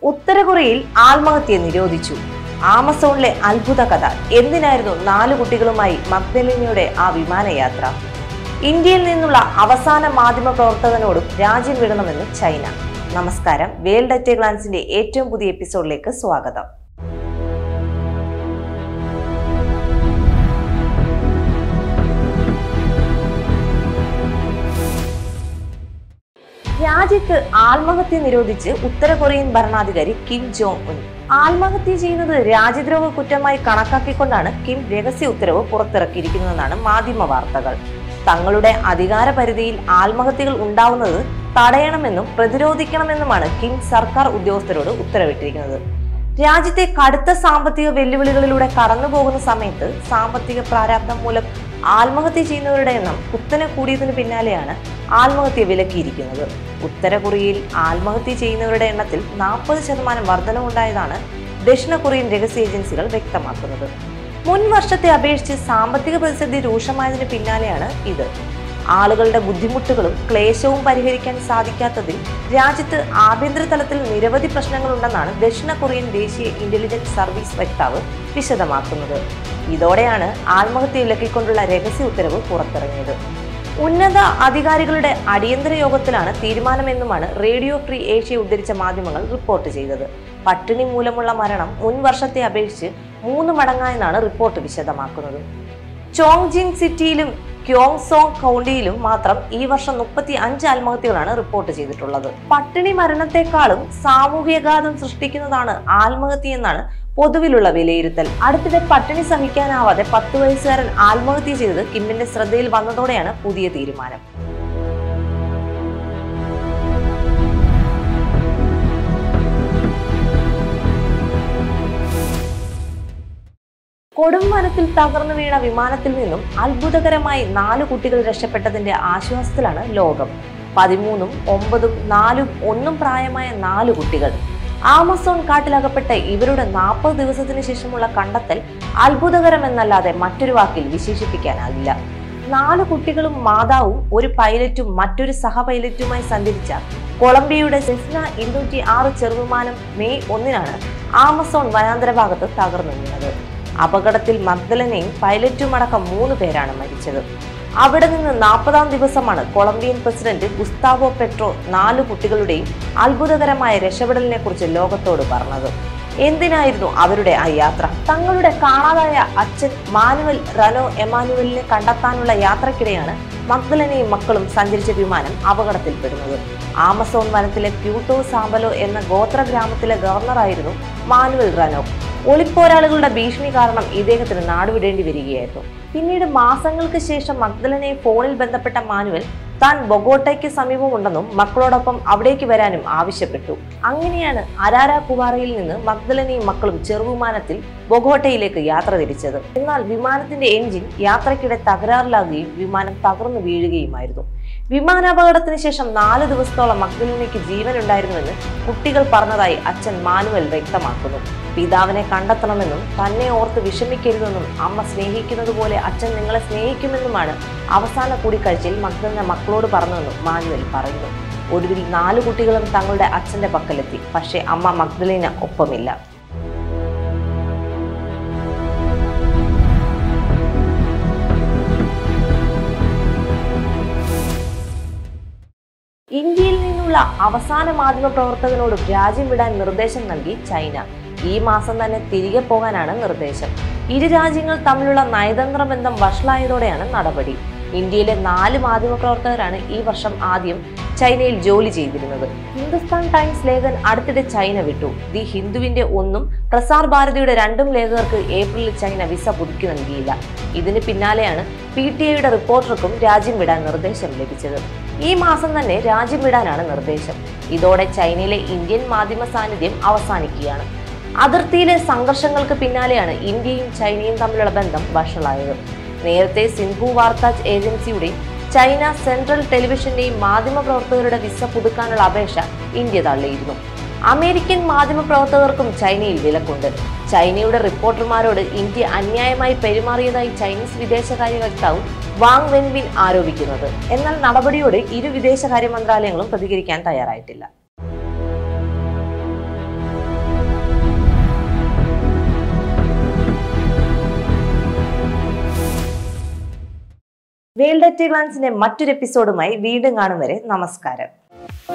ഉത്തര കൊറിയയിൽ ആത്മഹത്യ നിരോധിച്ചു. ആമസോണിലെ അത്ഭുത കഥ. എന്തിനായിരുന്നു 4 കുട്ടികളുമായി മഗ്ദലേനയുടെ ആ വിമാനയാത്ര? ഇന്ത്യയിൽ നിന്നുള്ള അവസാന മാധ്യമ പ്രവർത്തകനോടും രാജ്യം വിടണമെന്ന് ചൈന. നമസ്കാരം, വേൾഡ് അറ്റ് ഗ്ലാൻസിന്റെ ഏറ്റവും പുതിയ എപ്പിസോഡിലേക്ക് സ്വാഗതം. രാജ്യത്ത് ആത്മഹത്യ നിരോധിച്ച് ഉത്തര കൊറിയൻ ഭരണാധികാരി കിം ജോങ് ഉൻ. ആത്മഹത്യ ചെയ്യുന്നത് രാജ്യദ്രോഹ കുറ്റമായി കണക്കാക്കിക്കൊണ്ടാണ് കിം രഹസ്യ ഉത്തരവ് പുറത്തിറക്കിയിരിക്കുന്നതെന്നാണ് മാധ്യമ വാർത്തകൾ. തങ്ങളുടെ അധികാര പരിധിയിൽ ആത്മഹത്യകൾ ഉണ്ടാവുന്നത് തടയണമെന്നും പ്രതിരോധിക്കണമെന്നുമാണ് കിം സർക്കാർ ഉദ്യോഗസ്ഥരോട് ഉത്തരവിട്ടിരിക്കുന്നത്. രാജ്യത്തെ കടുത്ത സാമ്പത്തിക വെല്ലുവിളികളിലൂടെ കടന്നുപോകുന്ന സമയത്ത് സാമ്പത്തിക പ്രാരാബ്ധം മൂലം ആത്മഹത്യ ചെയ്യുന്നവരുടെ എണ്ണം കുത്തനെ കൂടിയതിനു പിന്നാലെയാണ് ആത്മഹത്യ വിലക്കിയിരിക്കുന്നത്. ഉത്തര കൊറിയയിൽ ആത്മഹത്യ ചെയ്യുന്നവരുടെ എണ്ണത്തിൽ 40% വർധനവുണ്ടായതാണ് ദക്ഷിണ കൊറിയൻ രഹസ്യ ഏജൻസികൾ വ്യക്തമാക്കുന്നത്. മുൻ വർഷത്തെ അപേക്ഷിച്ച് സാമ്പത്തിക പ്രതിസന്ധി രൂക്ഷമായതിനു പിന്നാലെയാണ് ഇത്. ആളുകളുടെ ബുദ്ധിമുട്ടുകളും ക്ലേശവും പരിഹരിക്കാൻ സാധിക്കാത്തതിൽ രാജ്യത്ത് ആഭ്യന്തര തലത്തിൽ നിരവധി പ്രശ്നങ്ങളുണ്ടെന്നാണ് ദക്ഷിണ കൊറിയൻ ദേശീയ ഇന്റലിജൻസ് സർവീസ് വക്താവ് വിശദമാക്കുന്നത്. ഇതോടെയാണ് ആത്മഹത്യ വിലക്കിക്കൊണ്ടുള്ള രഹസ്യ ഉത്തരവ് പുറത്തിറങ്ങിയത്. ഉന്നത അധികാരികളുടെ അടിയന്തര യോഗത്തിലാണ് തീരുമാനമെന്നുമാണ് റേഡിയോ ഫ്രീ ഏഷ്യ ഉദ്ധരിച്ച മാധ്യമങ്ങൾ റിപ്പോർട്ട് ചെയ്തത്. പട്ടിണി മൂലമുള്ള മരണം മുൻ വർഷത്തെ അപേക്ഷിച്ച് 3 മടങ്ങായെന്നാണ് റിപ്പോർട്ട് വിശദമാക്കുന്നത്. ചോങ്ജിങ് സിറ്റിയിലും ക്യോങ്സോങ് കൗണ്ടിയിലും മാത്രം ഈ വർഷം 35 ആത്മഹത്യകളാണ് റിപ്പോർട്ട് ചെയ്തിട്ടുള്ളത്. പട്ടിണി മരണത്തെക്കാളും സാമൂഹ്യഘാതം സൃഷ്ടിക്കുന്നതാണ് ആത്മഹത്യ എന്നാണ് പൊതുവിലുള്ള വിലയിരുത്തൽ. അടുത്തിടെ പട്ടിണി സഹിക്കാനാവാതെ 10 വയസ്സുകാരൻ ആത്മഹത്യ ചെയ്തത് കിമ്മിന്റെ ശ്രദ്ധയിൽ വന്നതോടെയാണ് പുതിയ തീരുമാനം. കൊടുംവനത്തിൽ തകർന്നു വീണ വിമാനത്തിൽ നിന്നും അത്ഭുതകരമായി 4 കുട്ടികൾ രക്ഷപ്പെട്ടതിന്റെ ആശ്വാസത്തിലാണ് ലോകം. 13, 9, 4, 1 പ്രായമായ 4 കുട്ടികൾ. ആമസോൺ കാട്ടിലകപ്പെട്ട ഇവരുടെ 40 ദിവസത്തിന് ശേഷമുള്ള കണ്ടെത്തൽ അത്ഭുതകരമെന്നല്ലാതെ മറ്റൊരു വാക്കിൽ വിശേഷിപ്പിക്കാനാകില്ല. 4 കുട്ടികളും മാതാവും ഒരു പൈലറ്റും മറ്റൊരു സഹ പൈലറ്റുമായി സഞ്ചരിച്ച കൊളംബിയയുടെ സെസ്ന 206 ചെറുവിമാനം മെയ് 1 ആമസോൺ വനാന്തര ഭാഗത്ത് തകർന്നു വീണത്. അപകടത്തിൽ മഗ്ദലനയും പൈലറ്റുമടക്കം 3 പേരാണ് മരിച്ചത്. അവിടെ നിന്ന് 40-ാം ദിവസമാണ് കൊളംബിയൻ പ്രസിഡന്റ് ഗുസ്താവോ പെട്രോ 4 കുട്ടികളുടെയും അത്ഭുതകരമായ രക്ഷപ്പെടലിനെ കുറിച്ച് ലോകത്തോട് പറഞ്ഞത്. എന്തിനായിരുന്നു അവരുടെ ആ യാത്ര? തങ്ങളുടെ കാണാതായ അച്ഛൻ മാനുവൽ റനോ എമാനുവലിനെ കണ്ടെത്താനുള്ള യാത്രക്കിടെയാണ് മഗ്ദലനയും മക്കളും സഞ്ചരിച്ച വിമാനം അപകടത്തിൽപ്പെടുന്നത്. ആമസോൺ വനത്തിലെ പ്യൂട്ടോ സാമ്പലോ എന്ന ഗോത്ര ഗ്രാമത്തിലെ ഗവർണറായിരുന്നു മാനുവൽ റനോ. ഒളിപ്പോരാളികളുടെ ഭീഷണി കാരണം ഇദ്ദേഹത്തിന് നാടുവിടേണ്ടി വരികയായിരുന്നു. പിന്നീട് മാസങ്ങൾക്ക് ശേഷം മഗ്ദലനയെ ഫോണിൽ ബന്ധപ്പെട്ട മാനുവൽ താൻ ബൊഗോട്ടയ്ക്ക് സമീപമുണ്ടെന്നും മക്കളോടൊപ്പം അവിടേക്ക് വരാനും ആവശ്യപ്പെട്ടു. അങ്ങനെയാണ് അരാര കുവാറയിൽ നിന്ന് മഗ്ദലനയും മക്കളും ചെറുവിമാനത്തിൽ ബൊഗോട്ടയിലേക്ക് യാത്ര തിരിച്ചത്. എന്നാൽ വിമാനത്തിന്റെ എഞ്ചിൻ യാത്രക്കിടെ തകരാറിലാകുകയും വിമാനം തകർന്നു വീഴുകയുമായിരുന്നു. വിമാനാപകടത്തിന് ശേഷം 4 ദിവസത്തോളം മഗ്ദലനയ്ക്ക് ജീവനുണ്ടായിരുന്നുവെന്ന് കുട്ടികൾ പറഞ്ഞതായി അച്ഛൻ മാനുവൽ വ്യക്തമാക്കുന്നു. പിതാവിനെ കണ്ടെത്തണമെന്നും തന്നെ ഓർത്ത് വിഷമിക്കരുതെന്നും അമ്മ സ്നേഹിക്കുന്നത് പോലെ അച്ഛൻ നിങ്ങളെ സ്നേഹിക്കുമെന്നുമാണ് അവസാന കൂടിക്കാഴ്ചയിൽ മഗ്ദലന മക്കളോട് പറഞ്ഞതെന്നും മാനുവൽ പറയുന്നു. ഒടുവിൽ 4 കുട്ടികളും തങ്ങളുടെ അച്ഛന്റെ പക്കലെത്തി. പക്ഷേ അമ്മ മഗ്ദലന ഒപ്പമില്ല. ഇന്ത്യയിൽ നിന്നുള്ള അവസാന മാധ്യമ പ്രവർത്തകനോട് രാജ്യം വിടാൻ നിർദ്ദേശം നൽകി ചൈന. ഈ മാസം തന്നെ തിരികെ പോകാനാണ് നിർദ്ദേശം. ഇരു രാജ്യങ്ങൾ തമ്മിലുള്ള നയതന്ത്ര ബന്ധം വഷളായതോടെയാണ് നടപടി. ഇന്ത്യയിലെ 4 മാധ്യമ പ്രവർത്തകരാണ് ഈ വർഷം ആദ്യം ചൈനയിൽ ജോലി ചെയ്തിരുന്നത്. ഹിന്ദുസ്ഥാൻ ടൈംസ് ലേഖകൻ അടുത്തിടെ ചൈന വിട്ടു. ദി ഹിന്ദുവിന്റെ 1 പ്രസാർ ഭാരതിയുടെ 2 ലേഖകർക്ക് ഏപ്രിലിൽ ചൈന വിസ പുതുക്കി നൽകിയില്ല. ഇതിന് പിന്നാലെയാണ് PTIയുടെ റിപ്പോർട്ടർക്കും രാജ്യം വിടാൻ നിർദ്ദേശം ലഭിച്ചത്. ഈ മാസം തന്നെ രാജ്യം വിടാനാണ് നിർദ്ദേശം. ഇതോടെ ചൈനയിലെ ഇന്ത്യൻ മാധ്യമ സാന്നിധ്യം അവസാനിക്കുകയാണ്. അതിർത്തിയിലെ സംഘർഷങ്ങൾക്ക് പിന്നാലെയാണ് ഇന്ത്യയും ചൈനയും തമ്മിലുള്ള ബന്ധം വഷളായത്. നേരത്തെ സിൻഹു വാർത്താ ഏജൻസിയുടെയും ചൈന സെൻട്രൽ ടെലിവിഷന്റെയും മാധ്യമ പ്രവർത്തകരുടെ വിസ പുതുക്കാനുള്ള അപേക്ഷ ഇന്ത്യ തള്ളിയിരുന്നു. അമേരിക്കൻ മാധ്യമ പ്രവർത്തകർക്കും ചൈനയിൽ വിലക്കുണ്ട്. ചൈനയുടെ റിപ്പോർട്ടർമാരോട് ഇന്ത്യ അന്യായമായി പെരുമാറിയതായി ചൈനീസ് വിദേശകാര്യ വക്താവ് വാങ് വെൻബിൻ ആരോപിക്കുന്നത്. എന്നാൽ നടപടിയോട് ഇരു വിദേശകാര്യ മന്ത്രാലയങ്ങളും പ്രതികരിക്കാൻ തയ്യാറായിട്ടില്ല. വേൾഡ് അറ്റ് ഗ്ലാൻസിന്റെ മറ്റൊരു എപ്പിസോഡുമായി വീണ്ടും കാണും വരെ നമസ്കാരം.